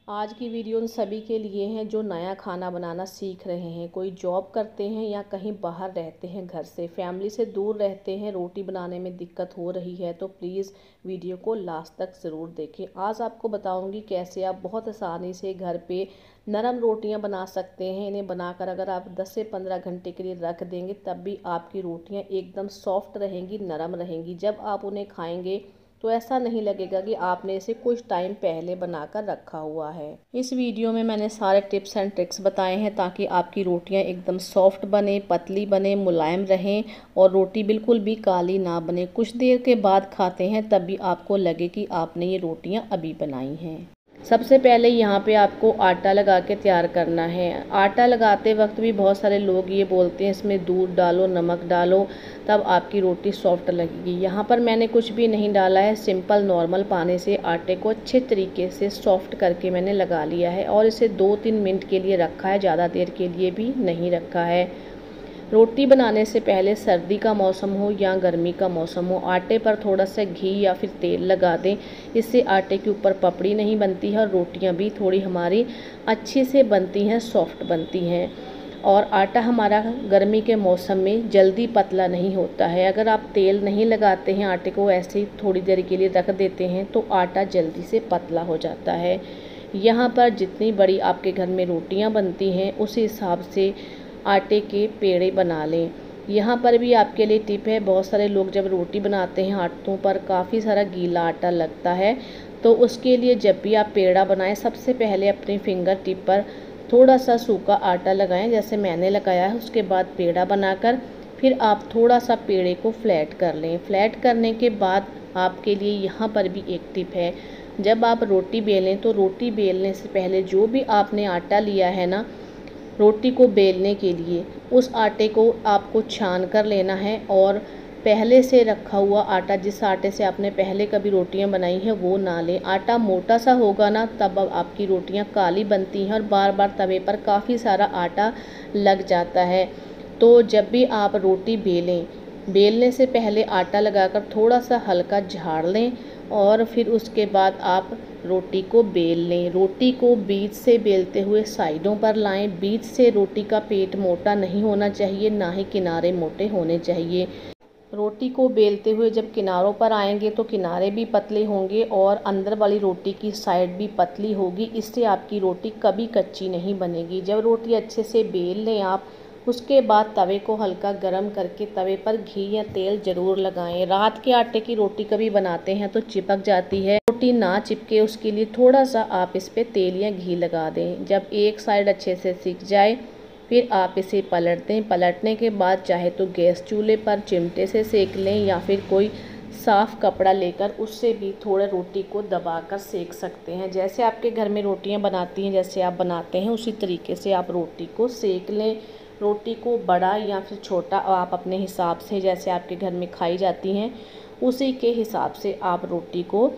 आज की वीडियो उन सभी के लिए हैं जो नया खाना बनाना सीख रहे हैं। कोई जॉब करते हैं या कहीं बाहर रहते हैं, घर से फैमिली से दूर रहते हैं, रोटी बनाने में दिक्कत हो रही है तो प्लीज़ वीडियो को लास्ट तक ज़रूर देखें। आज आपको बताऊंगी कैसे आप बहुत आसानी से घर पे नरम रोटियां बना सकते हैं। इन्हें बनाकर अगर आप 10 से 15 घंटे के लिए रख देंगे तब भी आपकी रोटियां एकदम सॉफ्ट रहेंगी, नरम रहेंगी। जब आप उन्हें खाएंगे तो ऐसा नहीं लगेगा कि आपने इसे कुछ टाइम पहले बनाकर रखा हुआ है। इस वीडियो में मैंने सारे टिप्स एंड ट्रिक्स बताए हैं ताकि आपकी रोटियां एकदम सॉफ्ट बने, पतली बने, मुलायम रहें और रोटी बिल्कुल भी काली ना बने। कुछ देर के बाद खाते हैं तब भी आपको लगे कि आपने ये रोटियां अभी बनाई हैं। सबसे पहले यहाँ पे आपको आटा लगा के तैयार करना है। आटा लगाते वक्त भी बहुत सारे लोग ये बोलते हैं इसमें दूध डालो, नमक डालो, तब आपकी रोटी सॉफ्ट लगेगी। यहाँ पर मैंने कुछ भी नहीं डाला है, सिंपल नॉर्मल पानी से आटे को अच्छे तरीके से सॉफ्ट करके मैंने लगा लिया है और इसे 2-3 मिनट के लिए रखा है, ज़्यादा देर के लिए भी नहीं रखा है। रोटी बनाने से पहले सर्दी का मौसम हो या गर्मी का मौसम हो, आटे पर थोड़ा सा घी या फिर तेल लगा दें। इससे आटे के ऊपर पपड़ी नहीं बनती है और रोटियां भी थोड़ी हमारी अच्छे से बनती हैं, सॉफ्ट बनती हैं। और आटा हमारा गर्मी के मौसम में जल्दी पतला नहीं होता है। अगर आप तेल नहीं लगाते हैं, आटे को ऐसे ही थोड़ी देर के लिए रख देते हैं तो आटा जल्दी से पतला हो जाता है। यहाँ पर जितनी बड़ी आपके घर में रोटियाँ बनती हैं उस हिसाब से आटे के पेड़े बना लें। यहाँ पर भी आपके लिए टिप है, बहुत सारे लोग जब रोटी बनाते हैं आटों पर काफ़ी सारा गीला आटा लगता है, तो उसके लिए जब भी आप पेड़ा बनाएं सबसे पहले अपनी फिंगर टिप पर थोड़ा सा सूखा आटा लगाएं, जैसे मैंने लगाया है। उसके बाद पेड़ा बनाकर फिर आप थोड़ा सा पेड़े को फ्लैट कर लें। फ्लैट करने के बाद आपके लिए यहाँ पर भी एक टिप है, जब आप रोटी बेलें तो रोटी बेलने से पहले जो भी आपने आटा लिया है ना रोटी को बेलने के लिए, उस आटे को आपको छान कर लेना है और पहले से रखा हुआ आटा, जिस आटे से आपने पहले कभी रोटियां बनाई हैं वो ना लें। आटा मोटा सा होगा ना तब आपकी रोटियां काली बनती हैं और बार बार तवे पर काफ़ी सारा आटा लग जाता है। तो जब भी आप रोटी बेलें, बेलने से पहले आटा लगाकर थोड़ा सा हल्का झाड़ लें और फिर उसके बाद आप रोटी को बेल लें। रोटी को बीच से बेलते हुए साइडों पर लाएं। बीच से रोटी का पेट मोटा नहीं होना चाहिए, ना ही किनारे मोटे होने चाहिए। रोटी को बेलते हुए जब किनारों पर आएंगे तो किनारे भी पतले होंगे और अंदर वाली रोटी की साइड भी पतली होगी। इससे आपकी रोटी कभी कच्ची नहीं बनेगी। जब रोटी अच्छे से बेल लें आप, उसके बाद तवे को हल्का गरम करके तवे पर घी या तेल ज़रूर लगाएं। रात के आटे की रोटी कभी बनाते हैं तो चिपक जाती है, रोटी ना चिपके उसके लिए थोड़ा सा आप इस पर तेल या घी लगा दें। जब एक साइड अच्छे से सिक जाए फिर आप इसे पलट दें। पलटने के बाद चाहे तो गैस चूल्हे पर चिमटे से सेक लें या फिर कोई साफ़ कपड़ा लेकर उससे भी थोड़ा रोटी को दबाकर सेक सकते हैं। जैसे आपके घर में रोटियां बनाती हैं, जैसे आप बनाते हैं उसी तरीके से आप रोटी को सेक लें। रोटी को बड़ा या फिर छोटा आप अपने हिसाब से, जैसे आपके घर में खाई जाती हैं उसी के हिसाब से आप रोटी को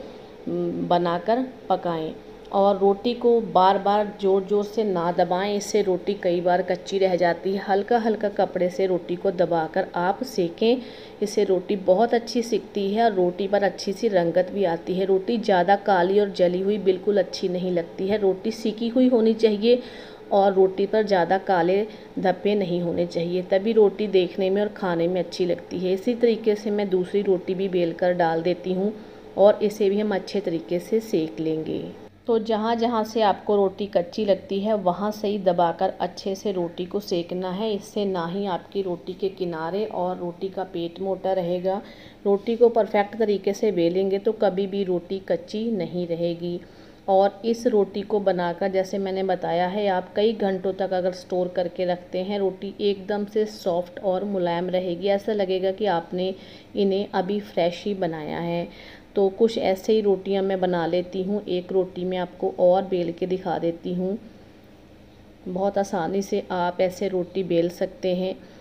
बनाकर पकाएं। और रोटी को बार बार ज़ोर ज़ोर से ना दबाएं, इससे रोटी कई बार कच्ची रह जाती है। हल्का हल्का कपड़े से रोटी को दबाकर आप सेकें, इससे रोटी बहुत अच्छी सिकती है और रोटी पर अच्छी सी रंगत भी आती है। रोटी ज़्यादा काली और जली हुई बिल्कुल अच्छी नहीं लगती है। रोटी सिकी हुई होनी चाहिए और रोटी पर ज़्यादा काले धब्बे नहीं होने चाहिए, तभी रोटी देखने में और खाने में अच्छी लगती है। इसी तरीके से मैं दूसरी रोटी भी बेल कर डाल देती हूँ और इसे भी हम अच्छे तरीके से सेक लेंगे। तो जहाँ जहाँ से आपको रोटी कच्ची लगती है वहाँ से ही दबाकर अच्छे से रोटी को सेकना है। इससे ना ही आपकी रोटी के किनारे और रोटी का पेट मोटा रहेगा। रोटी को परफेक्ट तरीके से बेलेंगे तो कभी भी रोटी कच्ची नहीं रहेगी। और इस रोटी को बनाकर, जैसे मैंने बताया है, आप कई घंटों तक अगर स्टोर करके रखते हैं रोटी एकदम से सॉफ्ट और मुलायम रहेगी। ऐसा लगेगा कि आपने इन्हें अभी फ्रेश ही बनाया है। तो कुछ ऐसे ही रोटियां मैं बना लेती हूँ। एक रोटी मैं आपको और बेल के दिखा देती हूँ। बहुत आसानी से आप ऐसे रोटी बेल सकते हैं।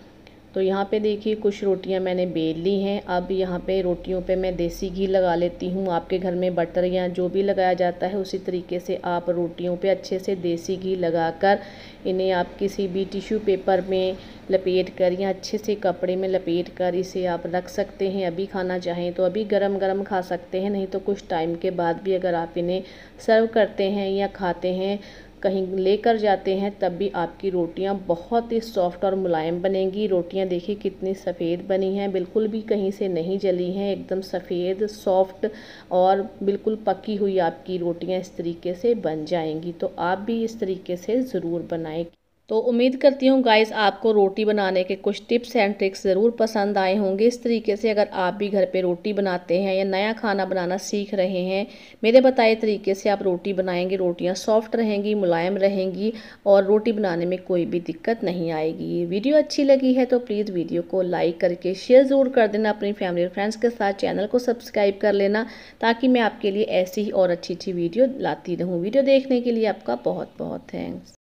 तो यहाँ पे देखिए कुछ रोटियाँ मैंने बेल ली हैं। अब यहाँ पे रोटियों पे मैं देसी घी लगा लेती हूँ। आपके घर में बटर या जो भी लगाया जाता है उसी तरीके से आप रोटियों पे अच्छे से देसी घी लगाकर इन्हें आप किसी भी टिश्यू पेपर में लपेट कर या अच्छे से कपड़े में लपेट कर इसे आप रख सकते हैं। अभी खाना चाहें तो अभी गरम गरम खा सकते हैं, नहीं तो कुछ टाइम के बाद भी अगर आप इन्हें सर्व करते हैं या खाते हैं, कहीं लेकर जाते हैं, तब भी आपकी रोटियां बहुत ही सॉफ्ट और मुलायम बनेंगी। रोटियां देखिए कितनी सफ़ेद बनी हैं, बिल्कुल भी कहीं से नहीं जली हैं, एकदम सफ़ेद सॉफ्ट और बिल्कुल पकी हुई आपकी रोटियां इस तरीके से बन जाएंगी। तो आप भी इस तरीके से ज़रूर बनाएं। तो उम्मीद करती हूँ गाइस आपको रोटी बनाने के कुछ टिप्स एंड ट्रिक्स ज़रूर पसंद आए होंगे। इस तरीके से अगर आप भी घर पे रोटी बनाते हैं या नया खाना बनाना सीख रहे हैं, मेरे बताए तरीके से आप रोटी बनाएंगे, रोटियां सॉफ्ट रहेंगी, मुलायम रहेंगी और रोटी बनाने में कोई भी दिक्कत नहीं आएगी। वीडियो अच्छी लगी है तो प्लीज़ वीडियो को लाइक करके शेयर ज़रूर कर देना अपनी फैमिली और फ्रेंड्स के साथ। चैनल को सब्सक्राइब कर लेना ताकि मैं आपके लिए ऐसी ही और अच्छी वीडियो लाती रहूँ। वीडियो देखने के लिए आपका बहुत बहुत थैंक्स।